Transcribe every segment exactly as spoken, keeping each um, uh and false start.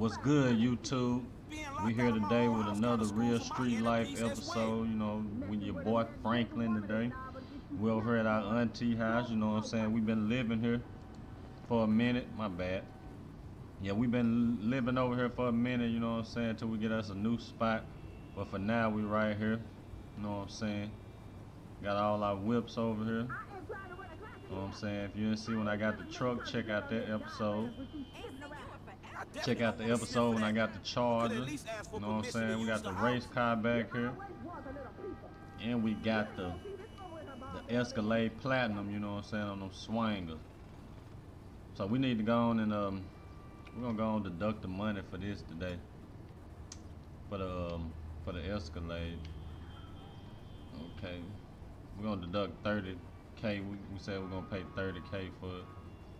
What's good, YouTube? We here today with another Real Street Life episode. You know, with your boy Franklin today. We over here at our auntie house. You know what I'm saying? We've been living here for a minute. My bad. Yeah, we've been living over here for a minute. You know what I'm saying? Until we get us a new spot. But for now, we right here. You know what I'm saying? Got all our whips over here. You know what I'm saying? If you didn't see when I got the truck, check out that episode. Check out the episode when I got the Charger. You know what I'm saying? We got the race car back here. And we got the the Escalade Platinum, you know what I'm saying, on them swangers. So we need to go on and um we're gonna go and deduct the money for this today. For the um for the Escalade. Okay. We're gonna deduct thirty K. We, we said we're gonna pay thirty K for it.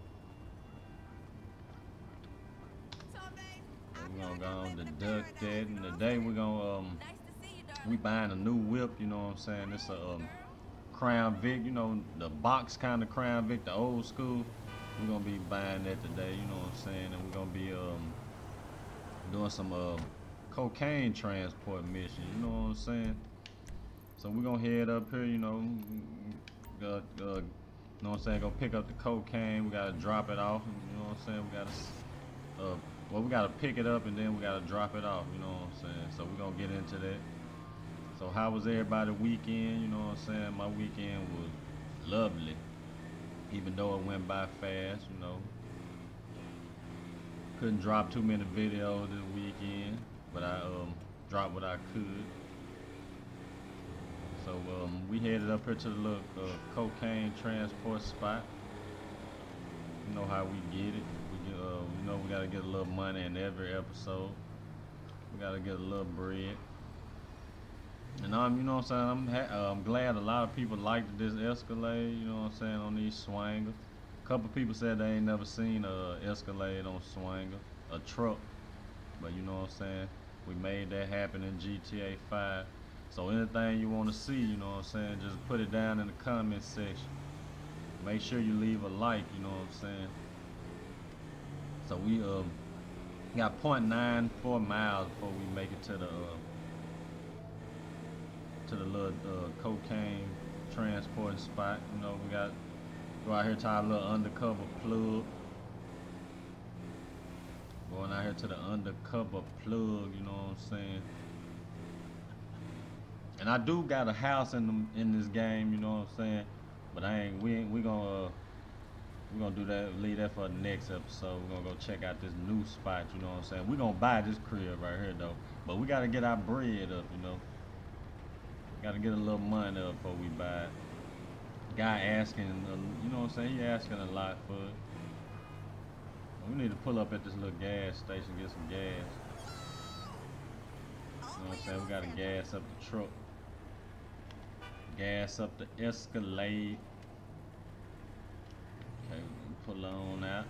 We're gonna go and deduct that, and today we're gonna um we buying a new whip, you know what I'm saying? It's a um, Crown Vic, you know, the box kind of Crown Vic, the old school. We're gonna be buying that today, you know what I'm saying? And we're gonna be um doing some uh, cocaine transport mission, you know what I'm saying? So we're gonna head up here, you know, uh, uh, you know what I'm saying? Go pick up the cocaine. We gotta drop it off, you know what I'm saying? We gotta uh, well, we gotta pick it up and then we gotta drop it off, you know what I'm saying? So we're gonna get into that. So how was everybody's weekend? You know what I'm saying? My weekend was lovely, even though it went by fast, you know. Couldn't drop too many videos this weekend, but I um dropped what I could. So um we headed up here to the little uh, cocaine transport spot. You know how we get it. We get, uh, you know we gotta get a little money in every episode. We gotta get a little bread. And um, you know what I'm saying? I'm ha uh, I'm glad a lot of people liked this Escalade. You know what I'm saying, on these swangers. A couple people said they ain't never seen a Escalade on swanger, a truck. But you know what I'm saying? We made that happen in G T A five. So anything you want to see, you know what I'm saying, just put it down in the comment section. Make sure you leave a like, you know what I'm saying. So we um got point nine four miles before we make it to the uh, to the little uh, cocaine transport spot. You know, we got go out here to our little undercover plug. Going out here to the undercover plug, you know what I'm saying. And I do got a house in the, in this game, you know what I'm saying. But I ain't we ain't we gonna uh, we gonna do that, leave that for the next episode. We're gonna go check out this new spot, you know what I'm saying. We're gonna buy this crib right here though. But we gotta get our bread up, you know. Gotta get a little money up before we buy it. Guy asking, uh, you know what I'm saying? He asking a lot for it. We need to pull up at this little gas station, get some gas. You know what I'm saying? We gotta gas up the truck. Gas up the Escalade. Okay, we pull on out.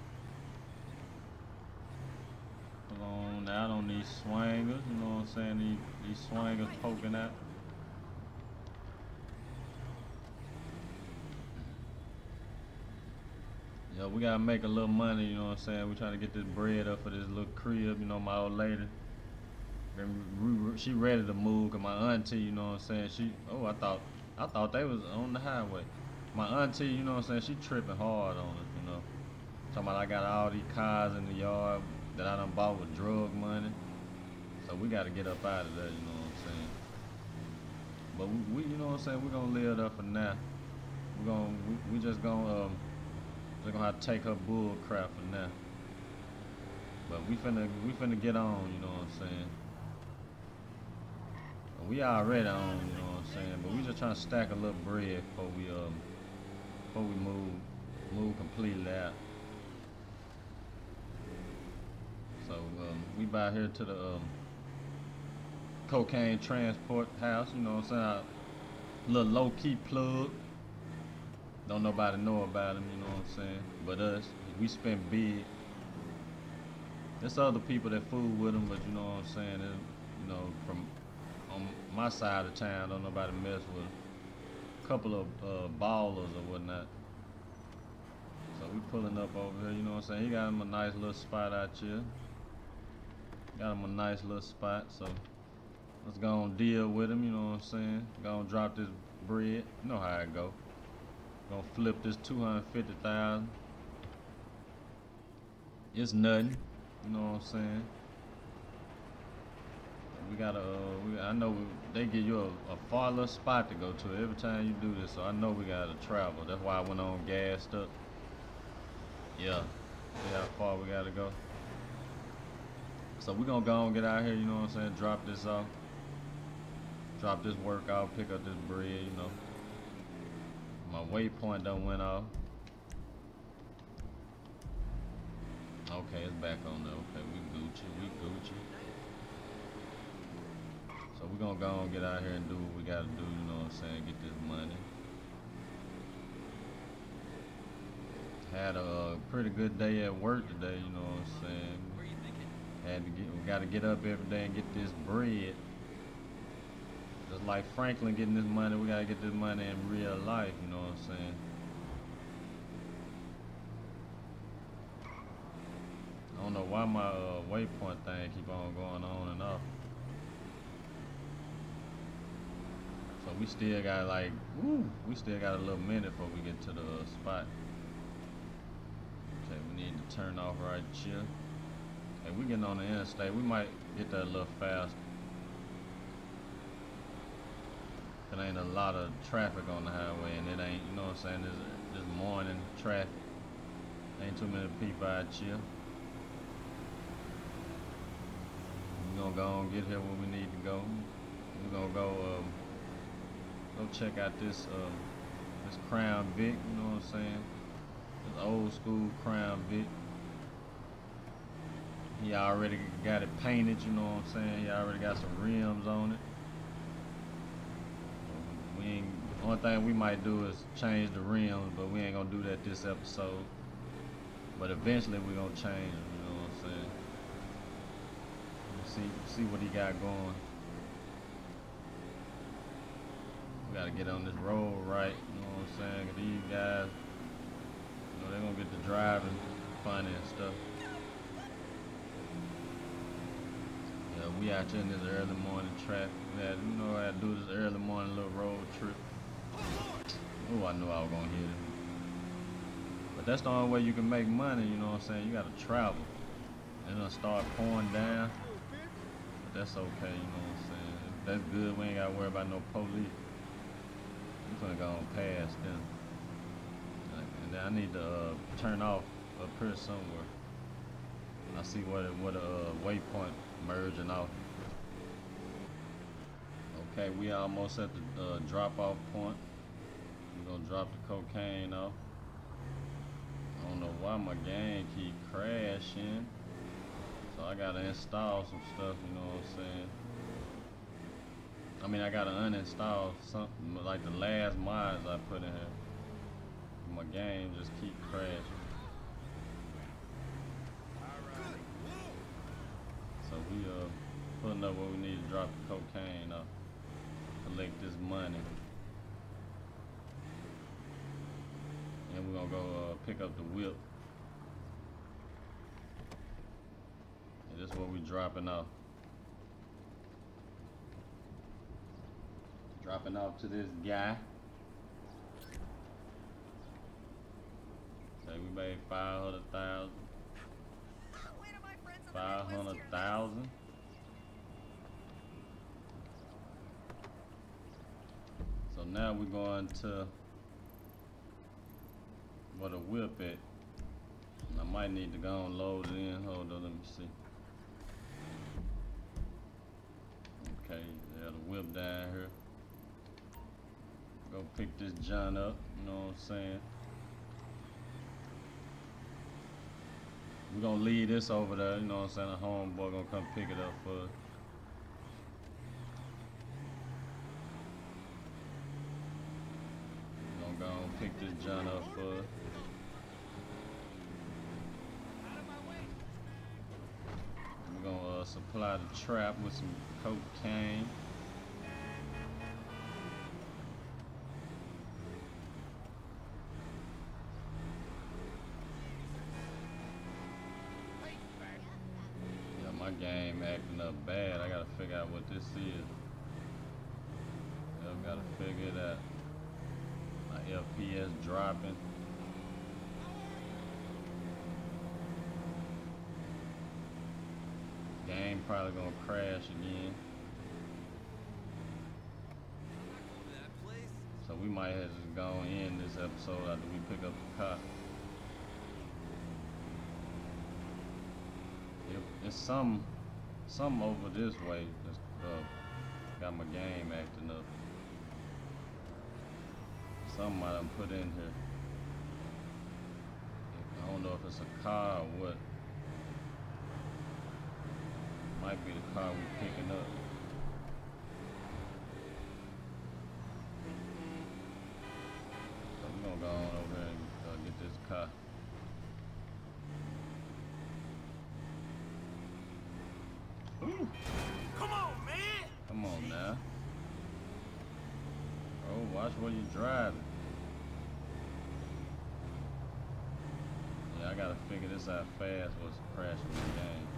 Pull on out on these swangers, you know what I'm saying? These, these swangers poking out. Yeah, we gotta make a little money, you know what I'm saying? We trying to get this bread up for this little crib, you know, my old lady. She ready to move, cause my auntie, you know what I'm saying? She, oh, I thought, I thought they was on the highway. My auntie, you know what I'm saying? She tripping hard on it, you know. Talking about I got all these cars in the yard that I done bought with drug money. So we gotta get up out of there, you know what I'm saying? But we, we you know what I'm saying? We gonna live there for now. We gonna, we, we just gonna, um, we're gonna have to take her bull crap for now. But we finna we finna get on, you know what I'm saying? We already on, you know what I'm saying? But we just trying to stack a little bread before we um before we move move completely out. So um we by here to the um cocaine transport house, you know what I'm saying? Our little low key plug. Don't nobody know about him, you know what I'm saying? But us, we spend big. There's other people that fool with them, but you know what I'm saying? It, you know, from on my side of town, don't nobody mess with them. A couple of uh, ballers or whatnot. So we pulling up over here, you know what I'm saying? He got him a nice little spot out here. Got him a nice little spot, so let's go on deal with him, you know what I'm saying? Go on drop this bread. You know how it go. Gonna flip this two hundred fifty thousand. It's nothing, you know what I'm saying? We gotta, uh, we, I know we, they give you a, a far little spot to go to every time you do this, so I know we gotta travel. That's why I went on gassed up. Yeah, see how far we gotta go. So we gonna go and get out here, you know what I'm saying? Drop this off. Drop this work off, pick up this bread, you know. My waypoint done went off. Okay, it's back on there. Okay, we Gucci, we Gucci. So we're gonna go and get out here and do what we gotta do, you know what I'm saying? Get this money. Had a pretty good day at work today, you know what I'm saying? Had to get, we gotta get up every day and get this bread. Just like Franklin getting this money, we gotta get this money in real life, you know what I'm saying? I don't know why my uh, waypoint thing keep on going on and off. So we still got like, woo, we still got a little minute before we get to the uh, spot. Okay, we need to turn off right here. Okay, we getting on the interstate. We might get there a little faster. There ain't a lot of traffic on the highway, and it ain't, you know what I'm saying, this, this morning traffic. Ain't too many people out here. We're gonna go and get here where we need to go. We're gonna go um, go check out this um, this Crown Vic, you know what I'm saying? This old school Crown Vic. He already got it painted, you know what I'm saying? He already got some rims on it. We ain't, the only thing we might do is change the rims, but we ain't gonna do that this episode. But eventually we're gonna change them, you know what I'm saying? See, see what he got going. We gotta get on this road right, you know what I'm saying? 'Cause these guys, you know, they're gonna get to driving funny and stuff. Yeah, we out here in this early morning traffic. We had, you know, I had to do this early morning little road trip. Oh, I knew I was gonna hit it. But that's the only way you can make money, you know what I'm saying? You gotta travel. And it'll start pouring down. But that's okay, you know what I'm saying? That's good, we ain't gotta worry about no police. I'm gonna go on past them. And then I need to uh, turn off up here somewhere. And I see what a, what a uh, waypoint merging off. Okay, we almost at the uh, drop off point. We're gonna drop the cocaine off. I don't know why my game keep crashing. So I gotta install some stuff, you know what I'm saying? I mean, I gotta uninstall something like the last mods I put in here. My game just keep crashing. So we uh putting up where we need to drop the cocaine off. Collect this money. And we're gonna go uh, pick up the whip. And this is what we dropping off. Dropping off to this guy. Say we made five hundred thousand. Five hundred thousand. So now we're going to where the whip at. And I might need to go and load it in. Hold on, let me see. Okay, yeah, the whip down here. Go pick this John up, you know what I'm saying? We're gonna leave this over there, you know what I'm saying? The homeboy gonna come pick it up for us. We're gonna go and pick this John up for us. We're gonna uh, supply the trap with some cocaine. My game acting up bad. I gotta figure out what this is. I gotta figure it out. My F P S dropping. Game probably gonna crash again. So we might have just gone in this episode after we pick up the car. It, it's some, some over this way that's uh, got my game acting up. Something I done put in here. I don't know if it's a car or what. Might be the car we picking up. So we're gonna go on over there and uh, get this car. Ooh. Come on, man! Come on now. Oh, watch where you driving. Yeah, I gotta figure this out fast what's crashing the game.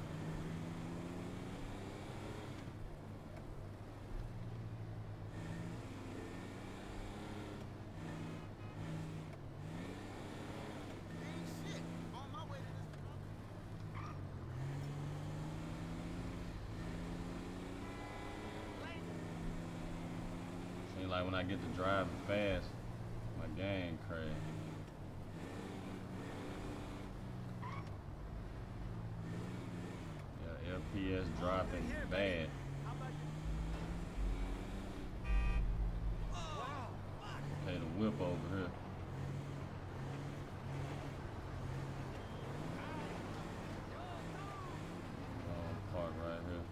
Like when I get to driving fast, my game crash. Yeah, F P S dropping bad. Okay, the whip over here. Oh, park right here.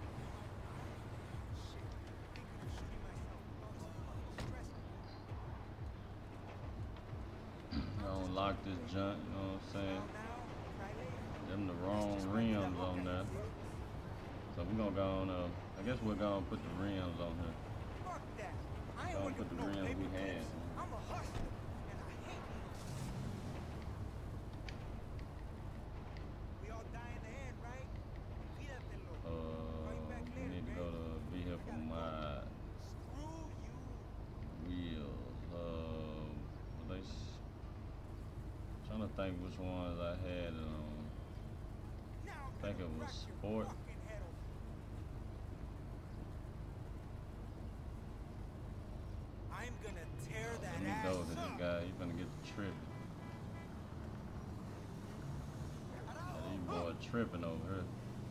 Lock this junk, you know what I'm saying? Them the wrong rims on there. So we're gonna go on, uh, I guess we're gonna put the rims on here. Fuck that. I ain't Gonna put the no rims baby we had. I'm a hustler, and I hate it. We all die in the end, right? Fíjatelo. Uh, Right back we there, need to go man. to vehicle mod Screw you. wheels. Uh, were they s- trying to think which ones I had it on. Now I think it was sport. fucking head off. I'm gonna tear that Let me ass go to this up. guy. He's gonna get the tripping. Yeah, these boys tripping over here.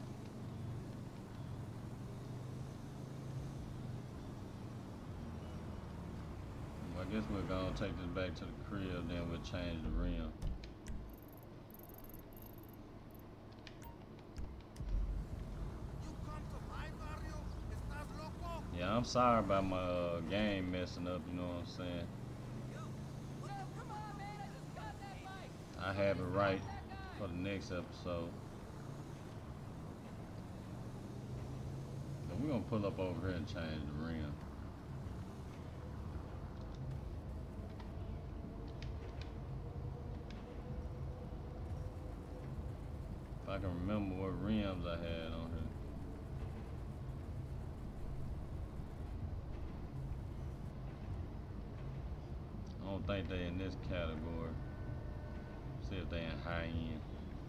Well, I guess we're gonna take this back to the crib, then we'll change the rim. You come to my barrio? Estás loco? Yeah, I'm sorry about my uh, game messing up, you know what I'm saying? What up? Come on, man. I just got that bike. I have it right That guy. for the next episode. But we're gonna pull up over here and change the rim. If I can remember what rims I had on here. I don't think they in this category. See if they in high end.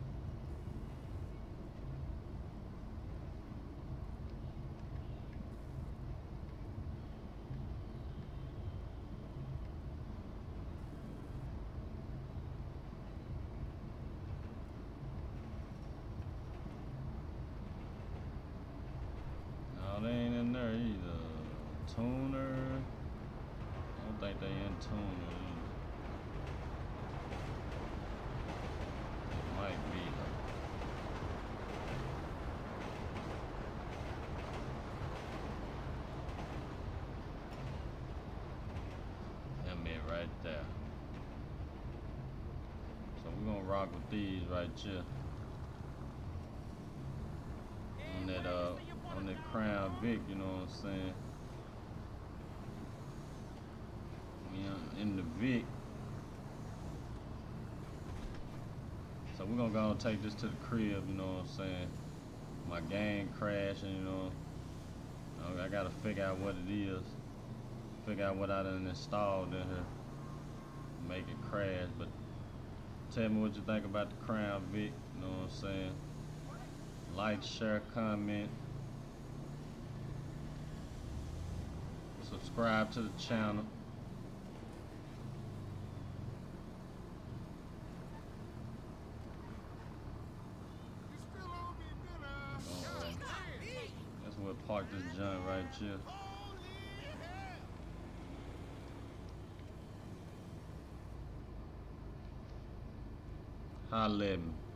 No, they ain't in there either. Tuner. I don't think they in tuner either. Might be though. Them it right there. So we're gonna rock with these right here. On that uh on that Crown Vic, you know what I'm saying? We on- in the Vic. So we're gonna go and take this to the crib, you know what I'm saying? my game crashing, you know. I I gotta figure out what it is. Figure out what I done installed in here. Make it crash, but tell me what you think about the Crown Vic, you know what I'm saying? Like, share, comment. Subscribe to the channel. You still owe me dinner. Uh-oh. God, me? That's what park this joint right here. Holy hell! Holla at me.